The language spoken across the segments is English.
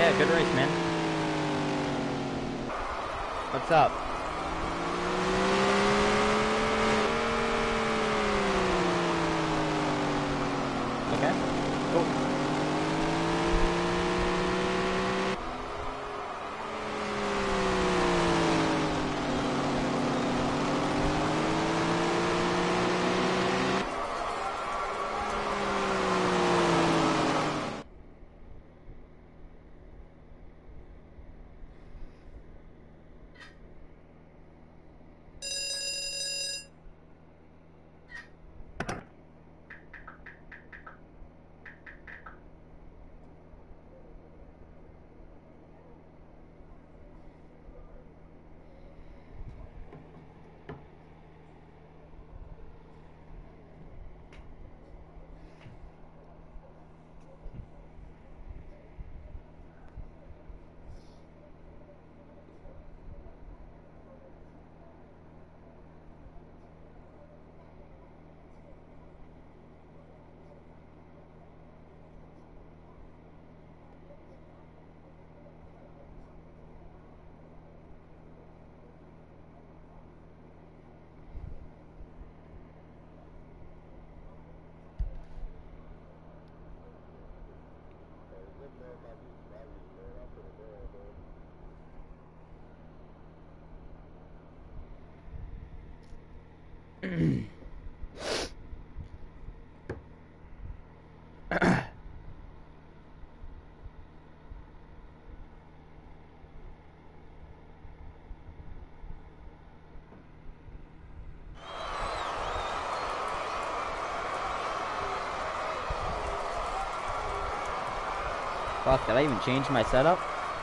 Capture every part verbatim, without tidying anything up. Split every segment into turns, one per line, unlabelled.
Yeah, good race, man. What's up? Okay, cool. Fuck, did I even change my setup?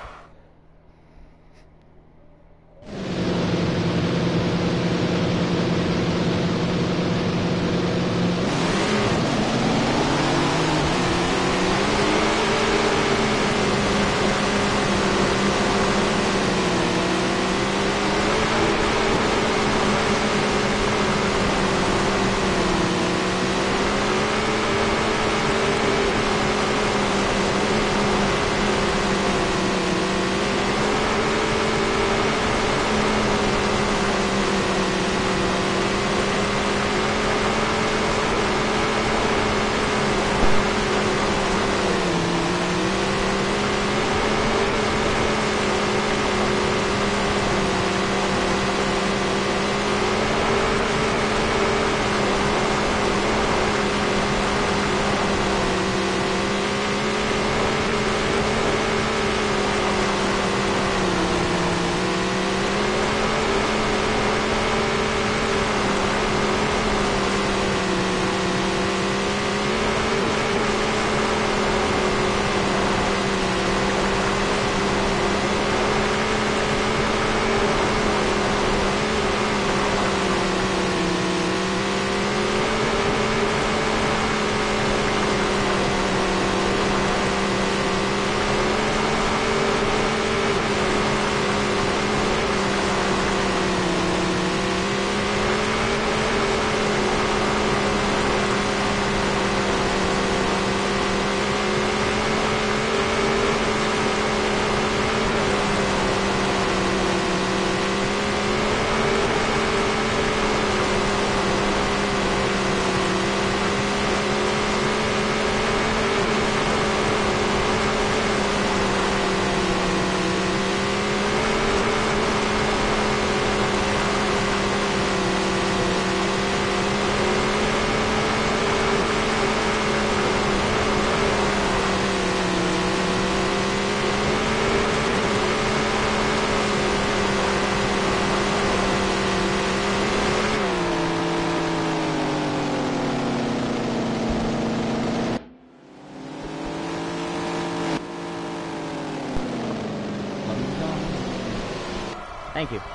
Thank you.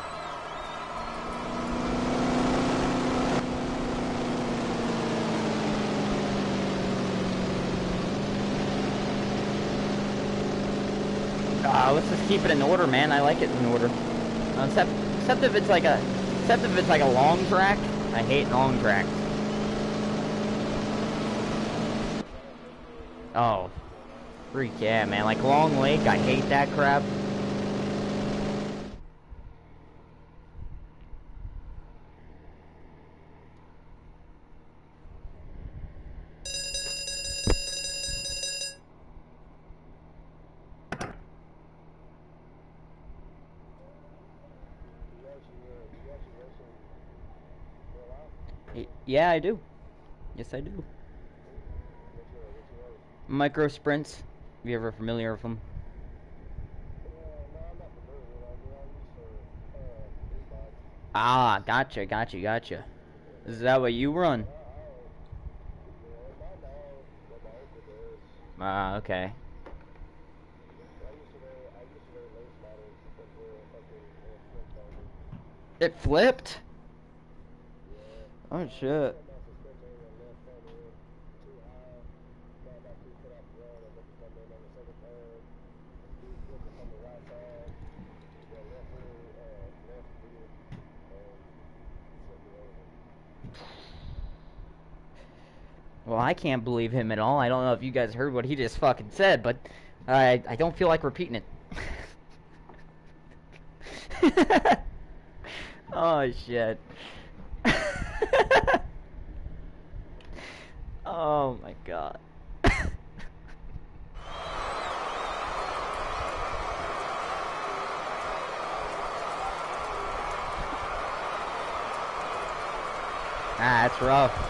Uh, let's just keep it in order, man. I like it in order. Uh, except, except if it's like a, except if it's like a long track. I hate long tracks. Freak yeah, man. Like Long Lake, I hate that crap. Yeah, I do. Yes, I do. Micro sprints. Have you ever familiar with them? Ah, gotcha, gotcha, gotcha. Is that what you run? Ah, okay. It flipped? Oh shit. Well, I can't believe him at all. I don't know if you guys heard what he just fucking said, but I I don't feel like repeating it. Oh shit. Oh my god. Ah, that's rough.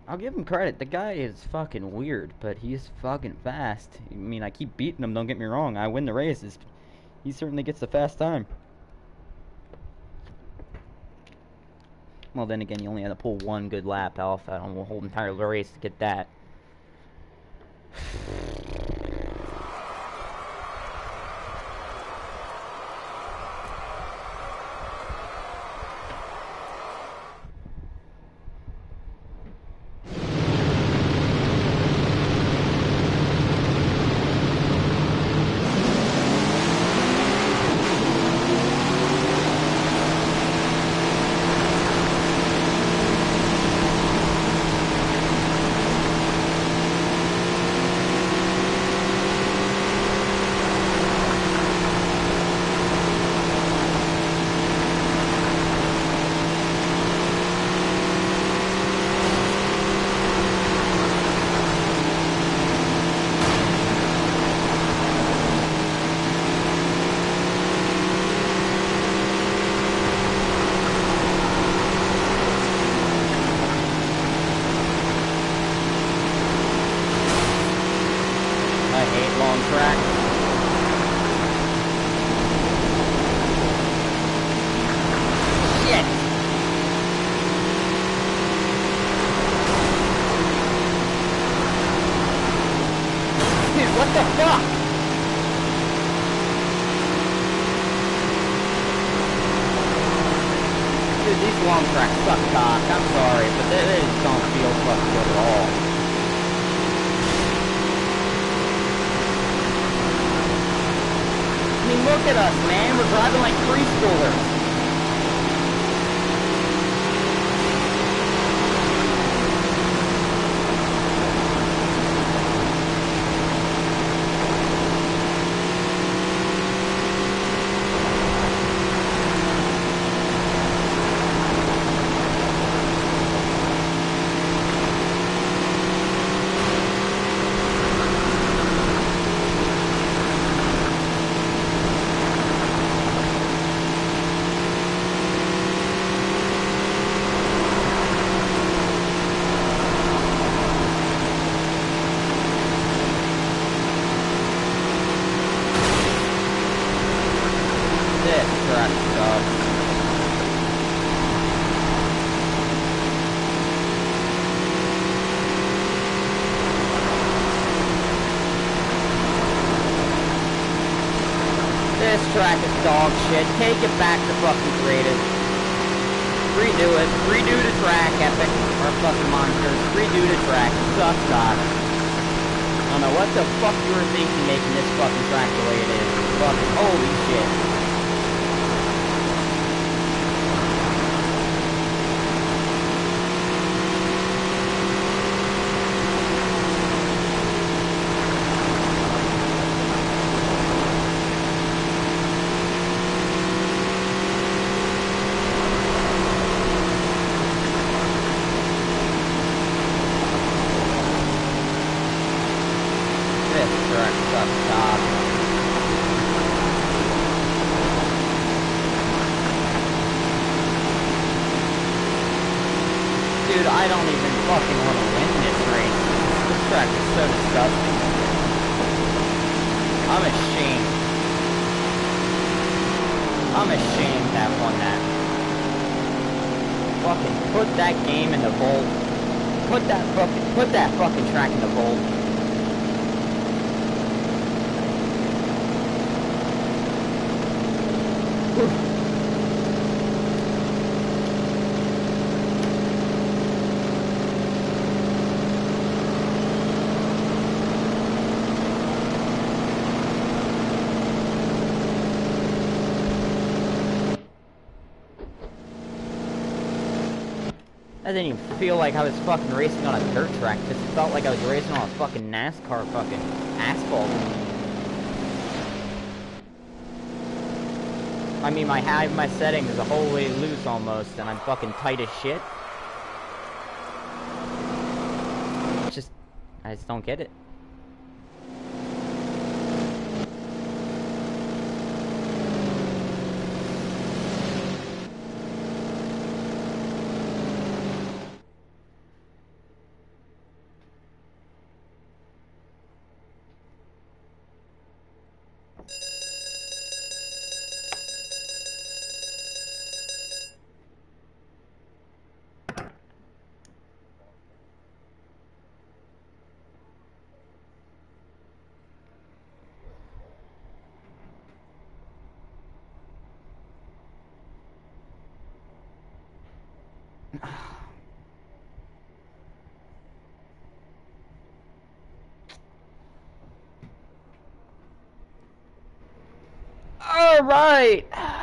I'll give him credit. The guy is fucking weird, but he's fucking fast. I mean, I keep beating him, don't get me wrong. I win the races. He certainly gets the fast time. Well, then again, you only had to pull one good lap off out on the whole entire race to get that. Long track suck cock, I'm sorry, but they, they just don't feel fucking good at all. I mean, look at us, man, we're driving like preschoolers. This track is dog shit. Take it back to fucking creative. Redo it. Redo the track, Epic. Or fucking monsters. Redo the track. It sucks, God. I don't know what the fuck you were thinking making this fucking track the way it is. Fucking holy shit. Dude, I don't even fucking want to win this race. This track is so disgusting. I'm ashamed. I'm ashamed to have won that. Fucking put that game in the vault. Put that fucking, put that fucking track in the vault. Whew. I didn't even feel like I was fucking racing on a dirt track. It just felt like I was racing on a fucking NASCAR fucking asphalt. I mean, my high, my setting is a whole way loose almost, and I'm fucking tight as shit. It's just, I just don't get it. Alright!